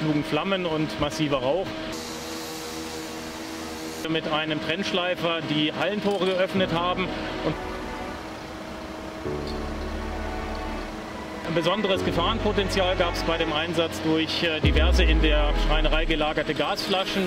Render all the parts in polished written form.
schlugen Flammen und massiver Rauch. Mit einem Trennschleifer die Hallentore geöffnet haben. Und ein besonderes Gefahrenpotenzial gab es bei dem Einsatz durch diverse in der Schreinerei gelagerte Gasflaschen.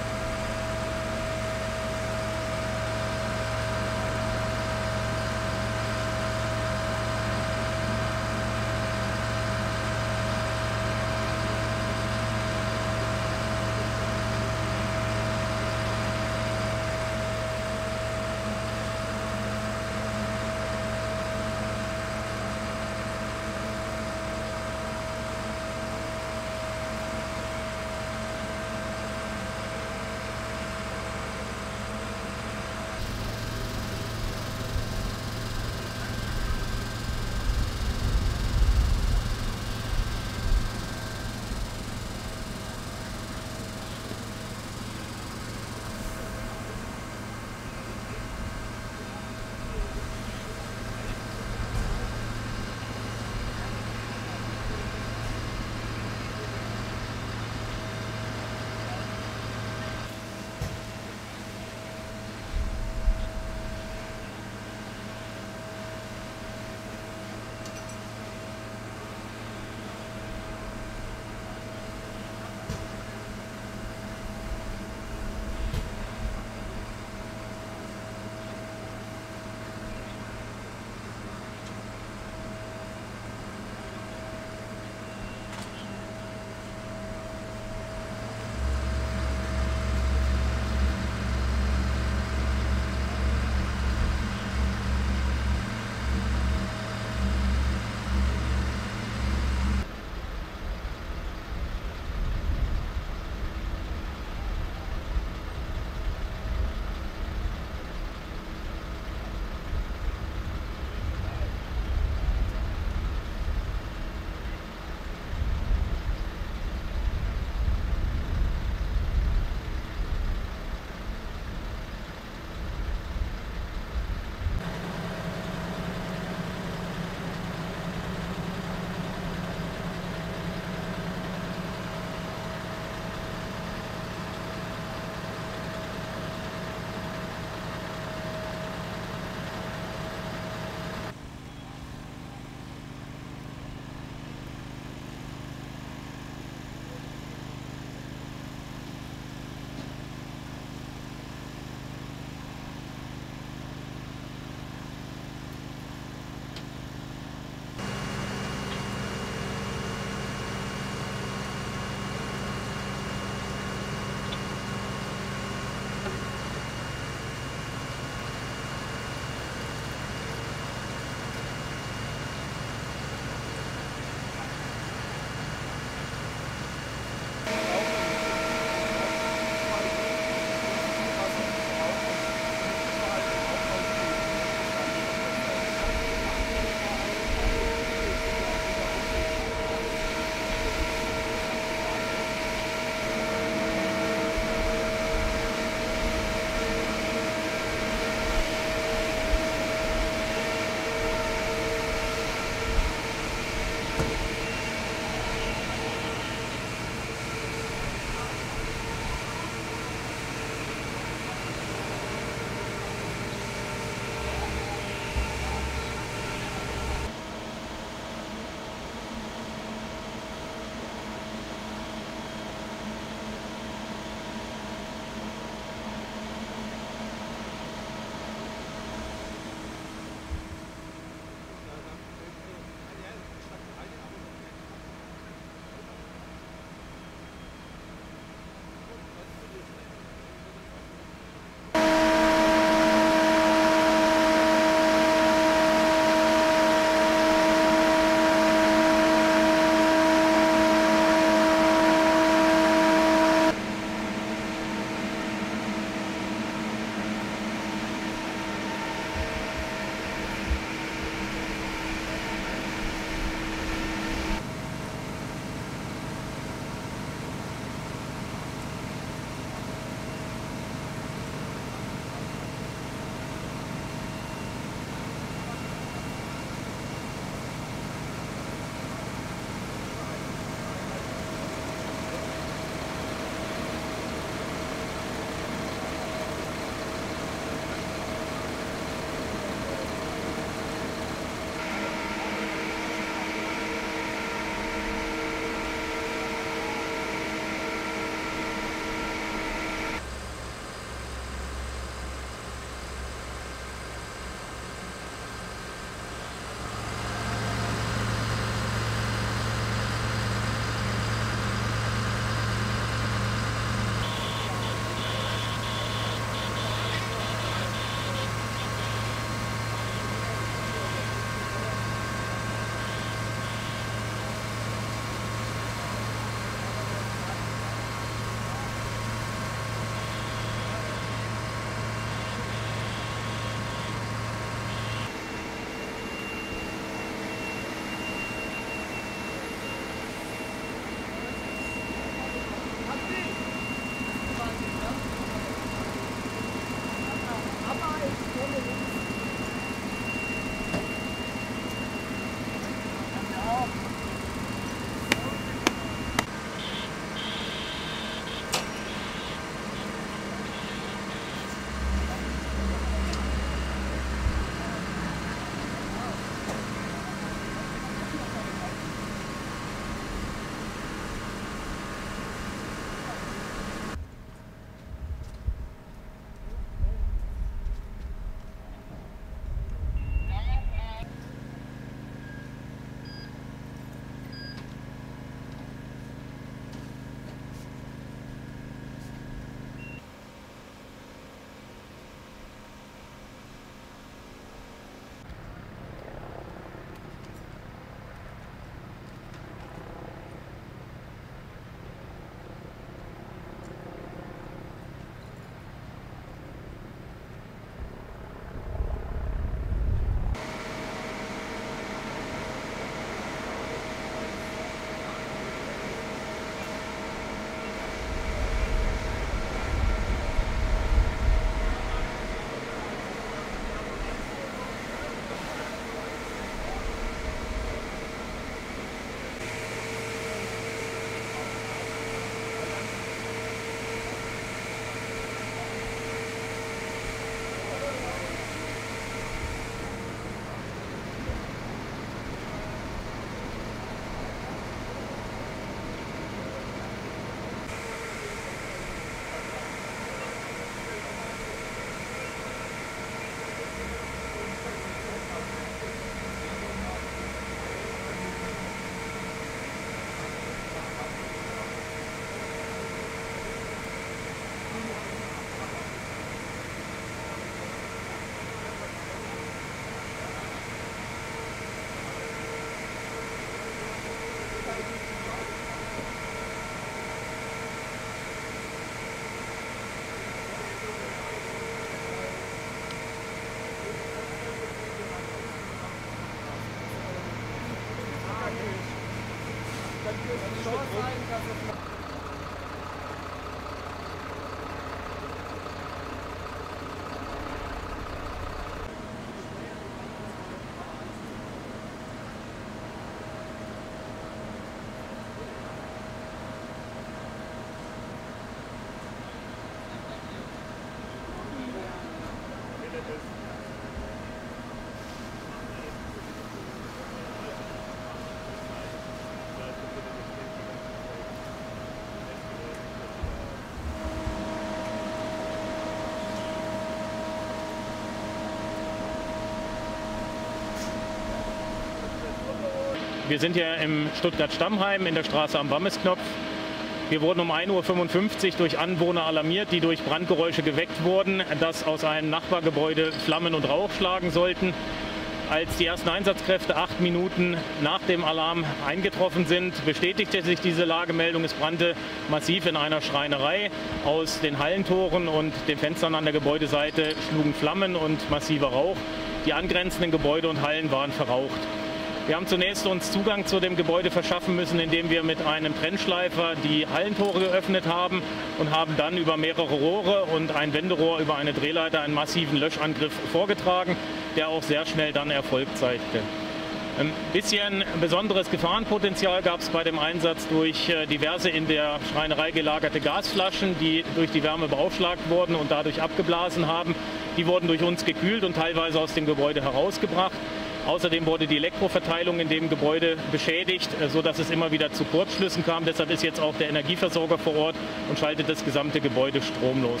Wir sind ja im Stuttgart-Stammheim in der Straße am Wammesknopf. Wir wurden um 1:55 Uhr durch Anwohner alarmiert, die durch Brandgeräusche geweckt wurden, dass aus einem Nachbargebäude Flammen und Rauch schlagen sollten. Als die ersten Einsatzkräfte 8 Minuten nach dem Alarm eingetroffen sind, bestätigte sich diese Lagemeldung. Es brannte massiv in einer Schreinerei. Aus den Hallentoren und den Fenstern an der Gebäudeseite schlugen Flammen und massiver Rauch. Die angrenzenden Gebäude und Hallen waren verraucht. Wir haben zunächst uns Zugang zu dem Gebäude verschaffen müssen, indem wir mit einem Trennschleifer die Hallentore geöffnet haben und haben dann über mehrere Rohre und ein Wenderohr über eine Drehleiter einen massiven Löschangriff vorgetragen, der auch sehr schnell dann Erfolg zeigte. Ein bisschen besonderes Gefahrenpotenzial gab es bei dem Einsatz durch diverse in der Schreinerei gelagerte Gasflaschen, die durch die Wärme beaufschlagt wurden und dadurch abgeblasen haben. Die wurden durch uns gekühlt und teilweise aus dem Gebäude herausgebracht. Außerdem wurde die Elektroverteilung in dem Gebäude beschädigt, sodass es immer wieder zu Kurzschlüssen kam. Deshalb ist jetzt auch der Energieversorger vor Ort und schaltet das gesamte Gebäude stromlos.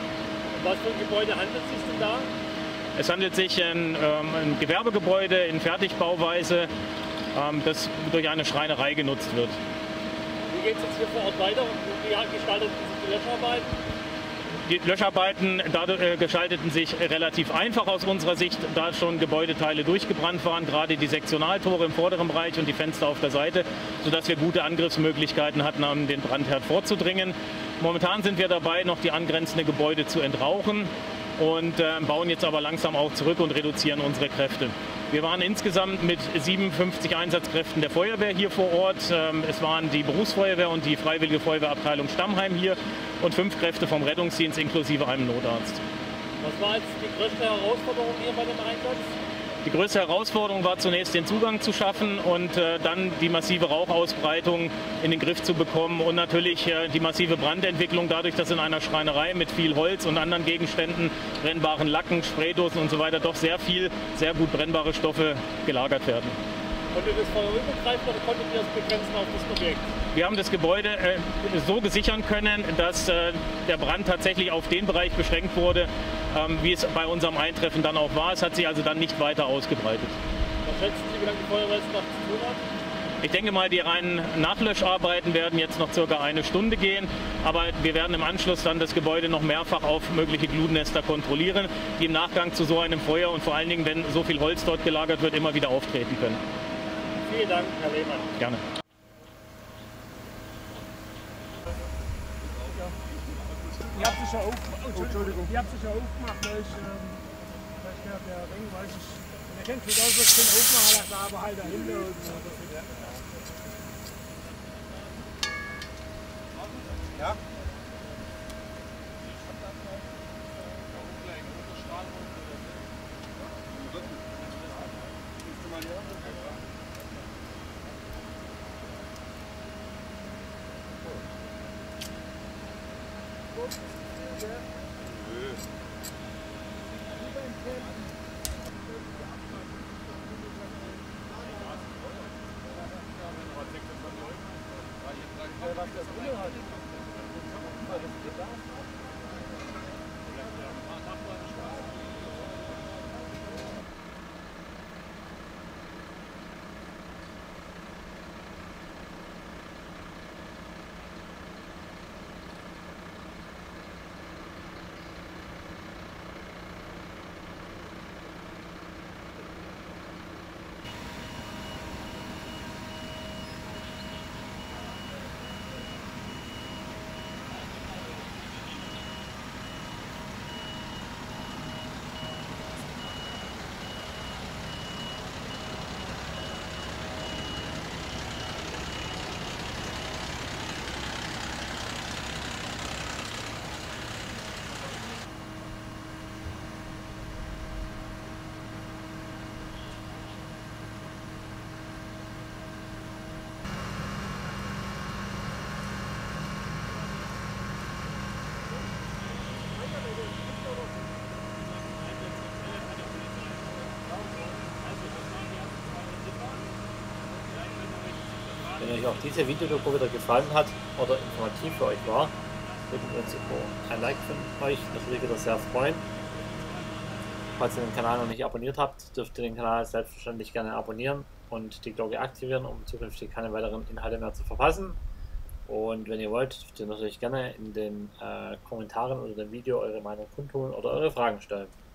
Um was für ein Gebäude handelt es sich denn da? Es handelt sich um ein Gewerbegebäude in Fertigbauweise, das durch eine Schreinerei genutzt wird. Wie geht es jetzt hier vor Ort weiter? Wie gestaltet sich die Löscharbeiten? Die Löscharbeiten gestalteten sich relativ einfach aus unserer Sicht, da schon Gebäudeteile durchgebrannt waren, gerade die Sektionaltore im vorderen Bereich und die Fenster auf der Seite, sodass wir gute Angriffsmöglichkeiten hatten, an den Brandherd vorzudringen. Momentan sind wir dabei, noch die angrenzenden Gebäude zu entrauchen und bauen jetzt aber langsam auch zurück und reduzieren unsere Kräfte. Wir waren insgesamt mit 57 Einsatzkräften der Feuerwehr hier vor Ort. Es waren die Berufsfeuerwehr und die Freiwillige Feuerwehrabteilung Stammheim hier und 5 Kräfte vom Rettungsdienst inklusive einem Notarzt. Was war jetzt die größte Herausforderung hier bei dem Einsatz? Die größte Herausforderung war zunächst den Zugang zu schaffen und dann die massive Rauchausbreitung in den Griff zu bekommen und natürlich die massive Brandentwicklung dadurch, dass in einer Schreinerei mit viel Holz und anderen Gegenständen, brennbaren Lacken, Spraydosen und so weiter doch sehr gut brennbare Stoffe gelagert werden. Konntet ihr das Feuer übergreifen oder konntet ihr das begrenzen auf das Objekt? Wir haben das Gebäude so gesichern können, dass der Brand tatsächlich auf den Bereich beschränkt wurde, wie es bei unserem Eintreffen dann auch war. Es hat sich also dann nicht weiter ausgebreitet. Was schätzen Sie, wie lange die Feuerwehr jetzt noch zu tun hat? Ich denke mal, die reinen Nachlöscharbeiten werden jetzt noch circa 1 Stunde gehen, aber wir werden im Anschluss dann das Gebäude noch mehrfach auf mögliche Glutnester kontrollieren, die im Nachgang zu so einem Feuer und vor allen Dingen, wenn so viel Holz dort gelagert wird, immer wieder auftreten können. Vielen Dank, Herr Lehmann. Gerne. Ich habe sie schon aufgemacht, da ist der Ring, weiß ich. Man kennt nicht aus, was ich den aufmachen lassen, aber halt dahinter und so. Ja? euch auch diese Videodoku wieder gefallen hat oder informativ für euch war, würden wir uns über ein Like von euch natürlich wieder sehr freuen. Falls ihr den Kanal noch nicht abonniert habt, dürft ihr den Kanal selbstverständlich gerne abonnieren und die Glocke aktivieren, um zukünftig keine weiteren Inhalte mehr zu verpassen. Und wenn ihr wollt, dürft ihr natürlich gerne in den Kommentaren unter dem Video eure Meinung kundtun oder eure Fragen stellen.